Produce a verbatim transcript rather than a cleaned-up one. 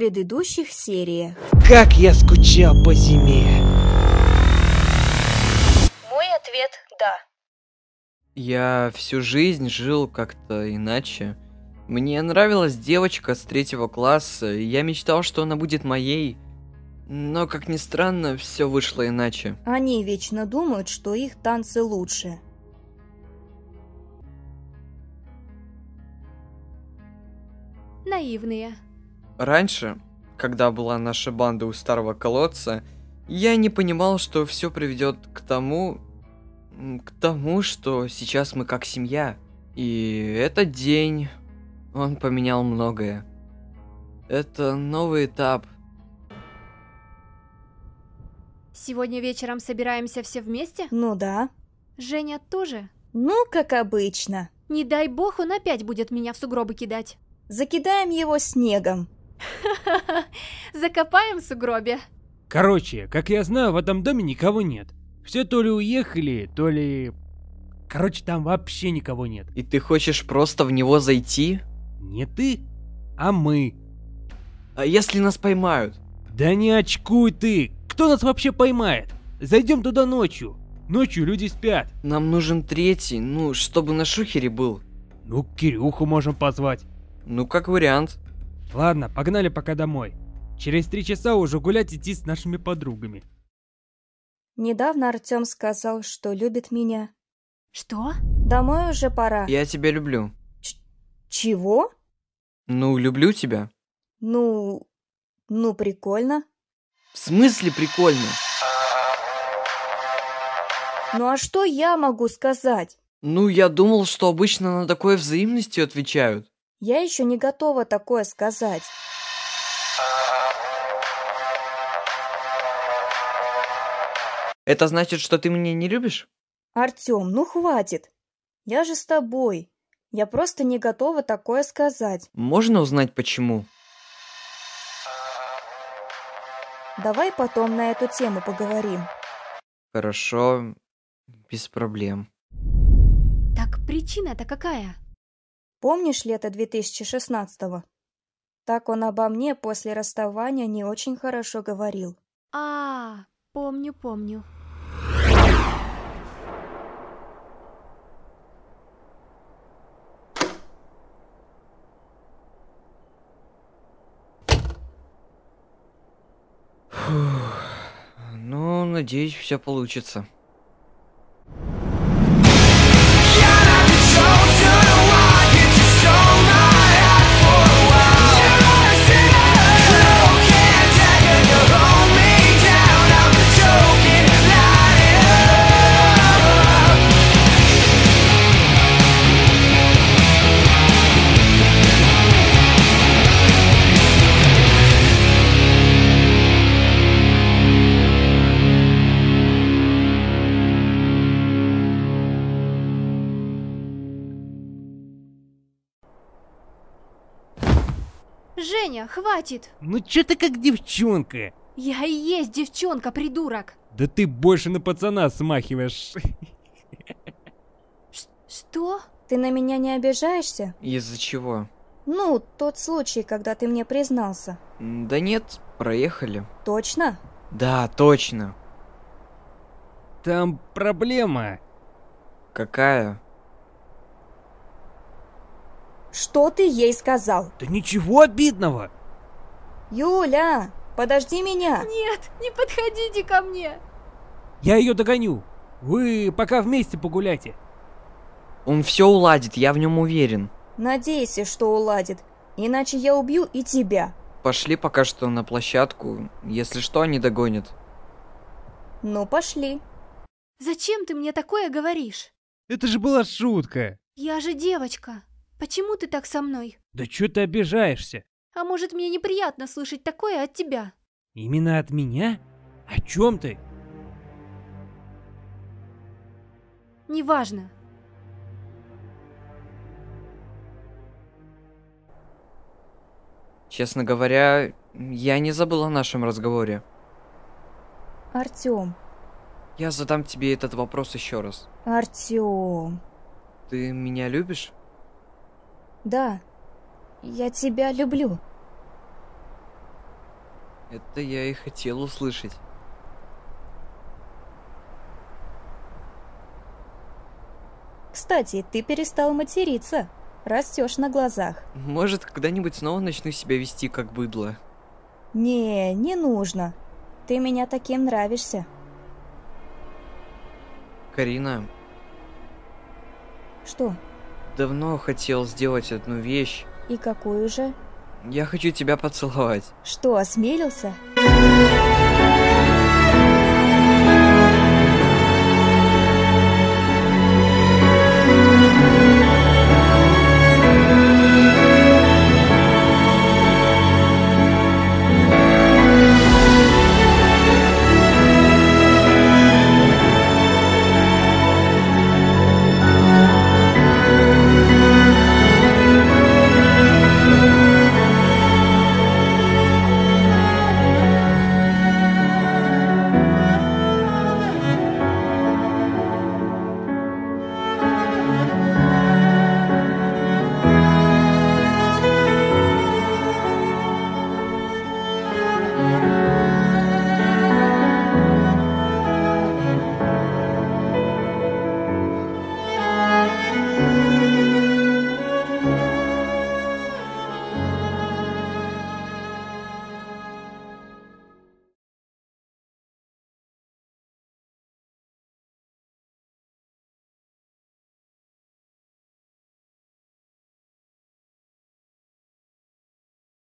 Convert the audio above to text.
предыдущих сериях. Как я скучал по зиме. Мой ответ – да. Я всю жизнь жил как-то иначе. Мне нравилась девочка с третьего класса, и я мечтал, что она будет моей. Но, как ни странно, все вышло иначе. Они вечно думают, что их танцы лучше. Наивные. Раньше, когда была наша банда у старого колодца, я не понимал, что все приведет к тому, к тому, что сейчас мы как семья. И этот день, он поменял многое. Это новый этап. Сегодня вечером собираемся все вместе? Ну да. Женя тоже? Ну, как обычно. Не дай бог, он опять будет меня в сугробы кидать. Закидаем его снегом. Закопаем в сугробе. Короче, как я знаю, в этом доме никого нет. Все то ли уехали, то ли... Короче, там вообще никого нет. И ты хочешь просто в него зайти? Не ты, а мы. А если нас поймают? Да не очкуй ты! Кто нас вообще поймает? Зайдем туда ночью. Ночью люди спят. Нам нужен третий, ну, чтобы на шухере был. Ну, Кирюху можем позвать. Ну, как вариант. Ладно, погнали пока домой. Через три часа уже гулять идти с нашими подругами. Недавно Артем сказал, что любит меня. Что? Домой уже пора. Я тебя люблю. Ч- чего? Ну, люблю тебя. Ну... Ну, прикольно. В смысле прикольно? Ну а что я могу сказать? Ну, я думал, что обычно на такое взаимностью отвечают. Я еще не готова такое сказать. Это значит, что ты меня не любишь? Артем, ну хватит. Я же с тобой. Я просто не готова такое сказать. Можно узнать почему? Давай потом на эту тему поговорим. Хорошо, без проблем. Так причина-то какая? Помнишь лето две тысячи шестнадцатого? Так он обо мне после расставания не очень хорошо говорил. А, помню, помню. Фух. Ну, надеюсь, все получится. Женя, хватит! Ну чё ты как девчонка? Я и есть девчонка, придурок! Да ты больше на пацана смахиваешь. Ш- что? Ты на меня не обижаешься? Из-за чего? Ну, тот случай, когда ты мне признался. М, Да нет, проехали. Точно? Да, точно. Там проблема. Какая? Что ты ей сказал? Да ничего обидного. Юля, подожди меня. Нет, не подходите ко мне! Я ее догоню. Вы пока вместе погуляйте. Он все уладит, я в нем уверен. Надейся, что уладит, иначе я убью и тебя. Пошли пока что на площадку. Если что, они догонят. Ну, пошли. Зачем ты мне такое говоришь? Это же была шутка. Я же девочка. Почему ты так со мной? Да чё ты обижаешься? А может, мне неприятно слышать такое от тебя? Именно от меня? О чем ты? Неважно. Честно говоря, я не забыл о нашем разговоре. Артем, Я задам тебе этот вопрос еще раз. Артем. Ты меня любишь? Да, я тебя люблю. Это я и хотел услышать. Кстати, ты перестал материться. Растешь на глазах. Может, когда-нибудь снова начну себя вести как быдло. Не, не нужно. Ты меня таким нравишься. Карина, Что? давно хотел сделать одну вещь. И какую же? Я хочу тебя поцеловать. Что, осмелился?